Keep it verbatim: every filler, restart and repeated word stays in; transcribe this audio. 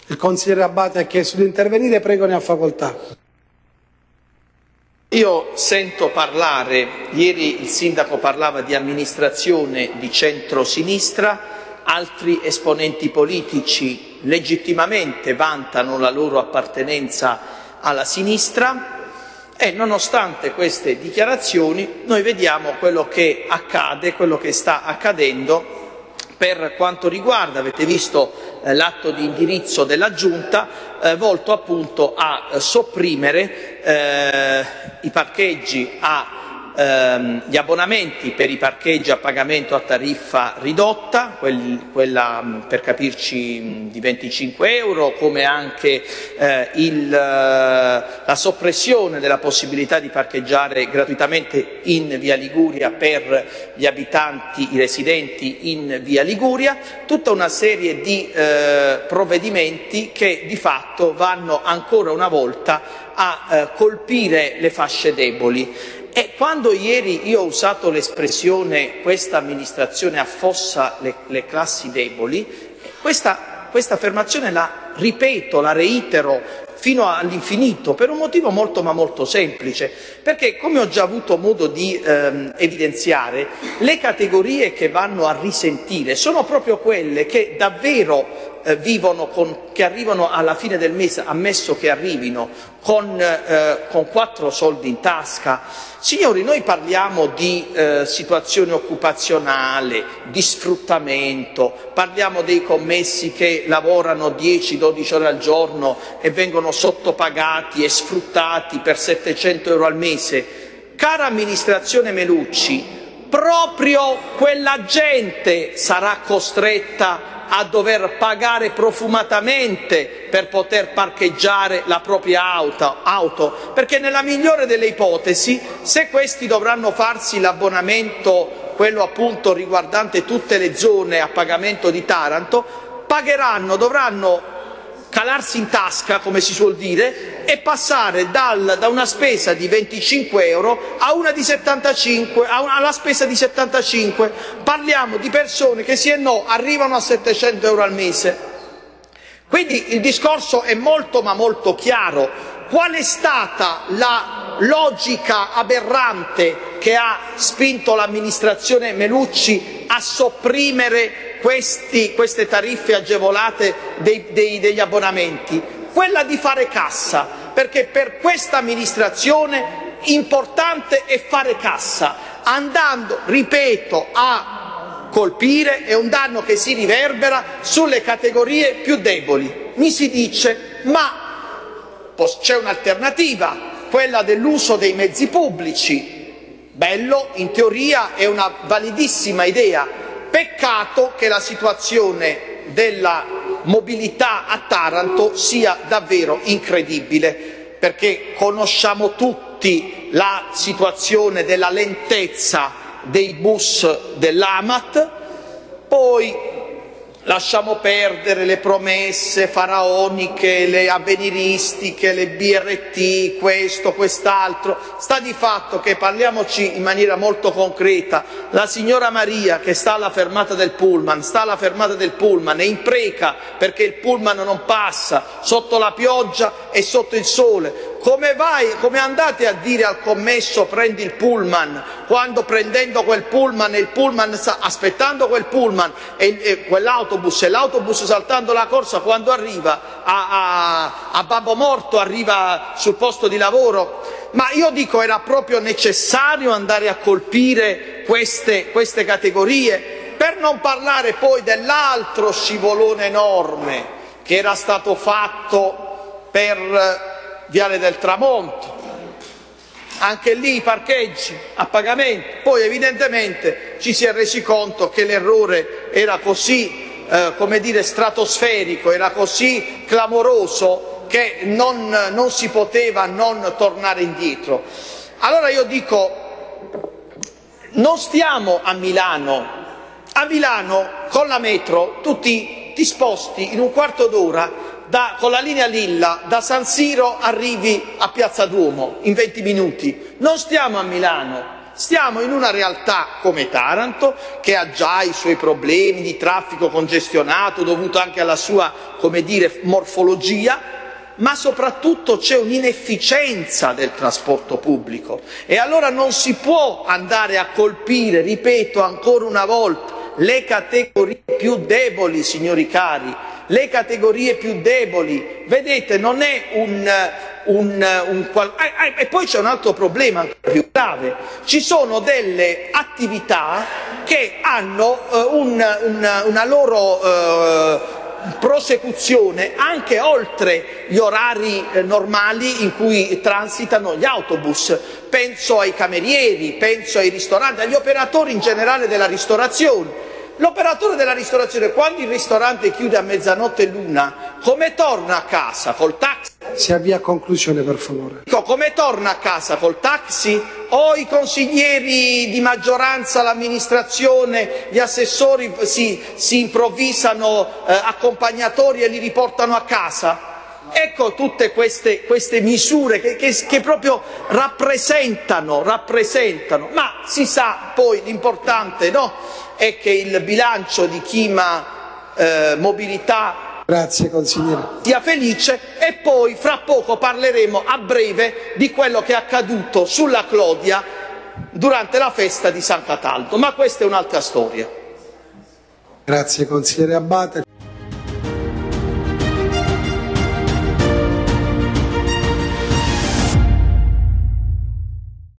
Il consigliere Abbate ha chiesto di intervenire, prego, ne ha facoltà. Io sento parlare, ieri il sindaco parlava di amministrazione di centro-sinistra, altri esponenti politici legittimamente vantano la loro appartenenza alla sinistra e nonostante queste dichiarazioni noi vediamo quello che accade, quello che sta accadendo per quanto riguarda, avete visto eh, l'atto di indirizzo della Giunta eh, volto appunto a eh, sopprimere eh, i parcheggi a ehm, gli abbonamenti per i parcheggi a pagamento a tariffa ridotta, quelli, quella per capirci di venticinque euro, come anche eh, il, la soppressione della possibilità di parcheggiare gratuitamente in Via Liguria per gli abitanti, i residenti in Via Liguria, tutta una serie di eh, provvedimenti che di fatto vanno ancora una volta a eh, colpire le fasce deboli. E quando ieri io ho usato l'espressione questa amministrazione affossa le, le classi deboli, questa, questa affermazione la ripeto, la reitero fino all'infinito per un motivo molto ma molto semplice, perché come ho già avuto modo di ehm, evidenziare, le categorie che vanno a risentire sono proprio quelle che davvero eh, vivono, con, che arrivano alla fine del mese, ammesso che arrivino, con, eh, con quattro soldi in tasca. Signori, noi parliamo di eh, situazione occupazionale, di sfruttamento, parliamo dei commessi che lavorano dieci dodici ore al giorno e vengono sottopagati e sfruttati per settecento euro al mese. Cara amministrazione Melucci, proprio quella gente sarà costretta a dover pagare profumatamente per poter parcheggiare la propria auto, auto, perché nella migliore delle ipotesi, se questi dovranno farsi l'abbonamento, quello appunto riguardante tutte le zone a pagamento di Taranto, pagheranno, dovranno calarsi in tasca, come si suol dire, e passare dal, da una spesa di venticinque euro a una di settantacinque, a una, alla spesa di settantacinque. Parliamo di persone che sì e no arrivano a settecento euro al mese. Quindi il discorso è molto ma molto chiaro. Qual è stata la logica aberrante che ha spinto l'amministrazione Melucci a sopprimere Questi, queste tariffe agevolate dei, dei, degli abbonamenti? Quella di fare cassa, perché per questa amministrazione importante è fare cassa, andando, ripeto, a colpire, è un danno che si riverbera sulle categorie più deboli. Mi si dice, ma c'è un'alternativa, quella dell'uso dei mezzi pubblici. Bello, in teoria è una validissima idea. Peccato che la situazione della mobilità a Taranto sia davvero incredibile, perché conosciamo tutti la situazione della lentezza dei bus dell'Amat, poi lasciamo perdere le promesse faraoniche, le avveniristiche, le B R T, questo, quest'altro. Sta di fatto che, parliamoci in maniera molto concreta, la signora Maria che sta alla fermata del pullman, sta alla fermata del pullman e impreca perché il pullman non passa sotto la pioggia e sotto il sole. Come vai, come andate a dire al commesso prendi il pullman, quando prendendo quel pullman e il pullman sta aspettando quel pullman e, e quell'autobus e l'autobus saltando la corsa, quando arriva a, a, a Babbo Morto, arriva sul posto di lavoro? Ma io dico, era proprio necessario andare a colpire queste, queste categorie? Per non parlare poi dell'altro scivolone enorme che era stato fatto per Viale del Tramonto, anche lì i parcheggi a pagamento. Poi evidentemente ci si è resi conto che l'errore era così, eh, come dire, stratosferico, era così clamoroso che non, non si poteva non tornare indietro. Allora io dico, non stiamo a Milano. A Milano con la metro tu ti, ti sposti in un quarto d'ora. Da, con la linea Lilla da San Siro arrivi a Piazza Duomo in venti minuti. Non stiamo a Milano, Stiamo in una realtà come Taranto, che ha già i suoi problemi di traffico congestionato dovuto anche alla sua, come dire, morfologia, ma soprattutto c'è un'inefficienza del trasporto pubblico e allora non si può andare a colpire, ripeto ancora una volta, le categorie più deboli, signori cari, le categorie più deboli. Vedete, non è un... Un, un, e poi c'è un altro problema ancora più grave: ci sono delle attività che hanno eh, un, un, una loro eh, prosecuzione anche oltre gli orari eh, normali in cui transitano gli autobus. Penso ai camerieri, penso ai ristoranti, agli operatori in generale della ristorazione. L'operatore della ristorazione, quando il ristorante chiude a mezzanotte e l'una, come torna a casa? Col taxi? Si avvia a conclusione, per favore. Come torna a casa? Col taxi? O i consiglieri di maggioranza, l'amministrazione, gli assessori si, si improvvisano eh, accompagnatori e li riportano a casa? Ecco tutte queste, queste misure che, che, che proprio rappresentano, rappresentano, ma si sa poi l'importante, no? È che il bilancio di Chima eh, Mobilità Grazie, consigliere. sia felice e poi fra poco parleremo a breve di quello che è accaduto sulla Clodia durante la festa di San Cataldo, ma questa è un'altra storia. Grazie, consigliere Abbate.